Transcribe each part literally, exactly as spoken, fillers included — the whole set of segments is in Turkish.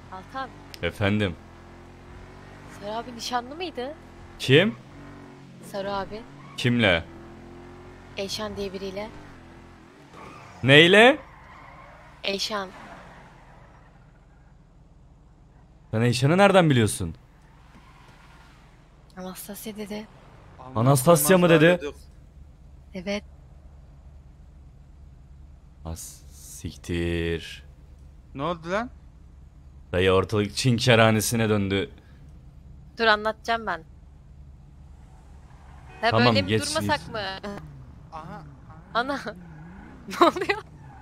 Altan, Efendim. Sarı abi nişanlı mıydı? Kim? Sarı abi, Kimle? Eyşan diye biriyle. Neyle? Eyşan, Sen Eyşan'ı nereden biliyorsun? Anastasya dedi. Anastasya mı dedi? Evet, As siktir. Ne oldu lan? Dayı ortalık Çin kerhanesine döndü. dur anlatacağım ben. Ha Tamam, böyle mi geç, durmasak geç. mı? Aha. Ana, ne oluyor?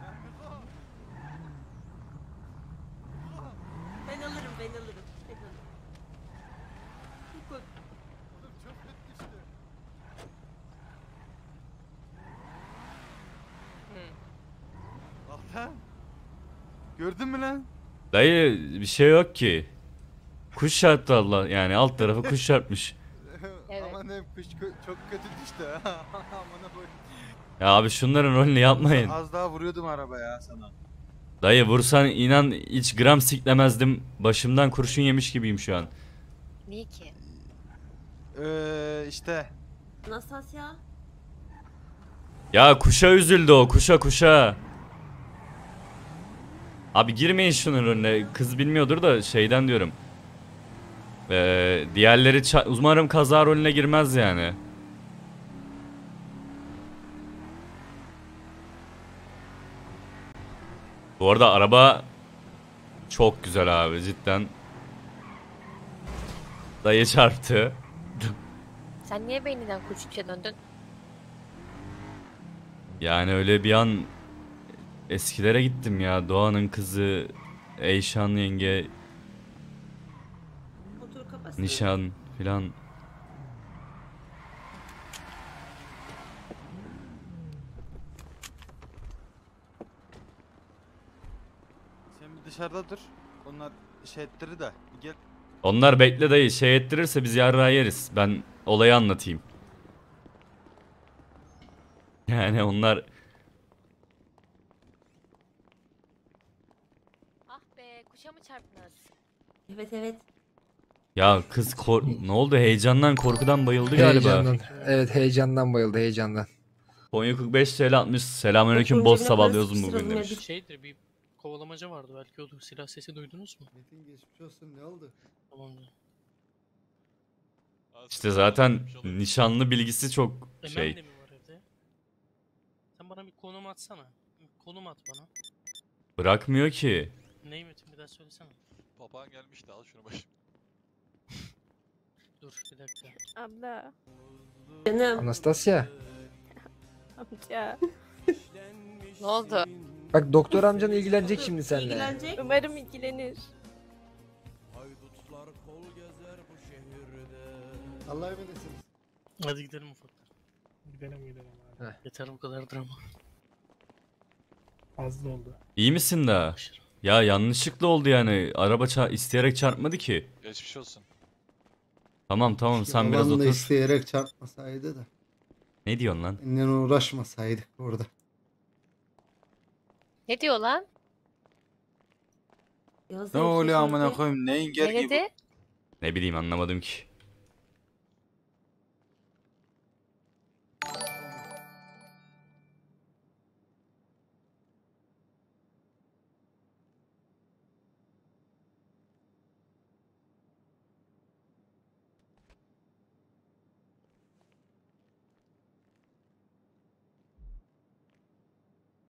Ben alırım, ben alırım. Ben alırım. Koy. Altan. Gördün mü lan? Dayı bir şey yok ki. Kuş çarptı Allah, yani alt tarafı kuş çarpmış. Evet. Aman hem kuş kö- çok kötü düştü ha. Amına koy. Ya abi şunların rolünü yapmayın. Az daha vuruyordum arabaya sana. Dayı vursan inan hiç gram siklemezdim. Başımdan kurşun yemiş gibiyim şu an. Niye ki? Ee, işte. Anastasya. Ya kuşa üzüldü o, kuşa kuşa. Abi girmeyin şunun önüne. Kız bilmiyordur da şeyden diyorum. Ee, diğerleri ça- umarım kaza rolüne girmez yani. Bu arada araba çok güzel abi cidden. Dayı çarptı. Sen niye beyninden kurşunça döndün? Yani öyle bir an eskilere gittim ya. Doğan'ın kızı, Eyşan yenge, Motoru kapatsana. nişan filan. Sen bir dışarıda dur. Onlar şey ettirir de. Bir gel. Onlar bekle dayı, şey ettirirse biz yarrağı yeriz. Ben olayı anlatayım. Yani onlar Ah be, kuşa mı çarptınız? Evet evet. ya kız kor ne oldu, heyecandan korkudan bayıldı galiba. Heyecandan. Evet heyecandan bayıldı heyecandan. Konya kırk beş T L atmış. Selamünaleyküm, Oturunca boz bile sabahlıyoruz parası mu bugün sıkıştıralım demiş. Şeydir, bir kovalamaca vardı belki olur. Silah sesi duydunuz mu? Metin geçmiş olsun, ne oldu? Tamamdır. İşte zaten nişanlı bilgisi çok Emel şey. de mi var evde? Sen bana bir konum atsana. Konum at bana. Bırakmıyor ki. Ney Metin, bir daha söylesene. Papağan gelmişti, al şunu başım. Dur bir dakika. Abla, Canım. Anastasya. amca. Ne oldu? Bak doktor amcan ilgilenecek şimdi seninle. İlgilenecek. Umarım ilgilenir. Allah'a emanetsiniz. Hadi gidelim ufaktan. Gidelim gidelim abi. Yeter bu kadar drama. Fazla oldu. İyi misin daha? Aşırı. Ya yanlışlıkla oldu yani. Araba ça- isteyerek çarpmadı ki. Geçmiş olsun. Tamam tamam sen biraz Baban da otur. isteyerek çarpmasaydı da. Ne diyorsun lan? Seninle uğraşmasaydık orada. Ne diyor lan? Yağız Ne abi, oluyor sus amına artık. koyayım? Neyin gel Ne gibi? dedi? Ne bileyim, anlamadım ki.